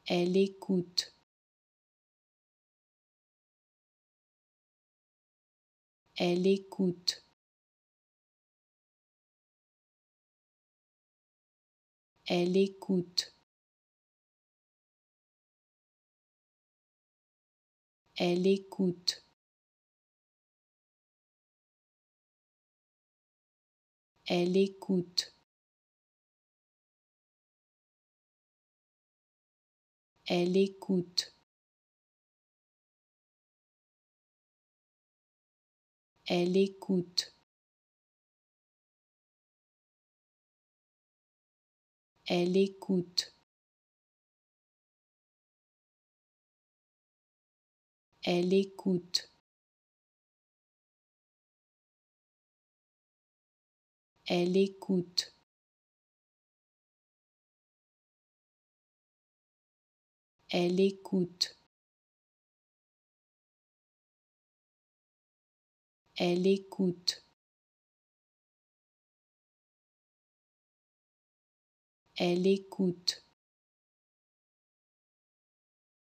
Elle écoute. Elle écoute. Elle écoute. Elle écoute. Elle écoute. Elle écoute. Elle écoute. Elle écoute. Elle écoute. Elle écoute. Elle écoute. Elle écoute. Elle écoute.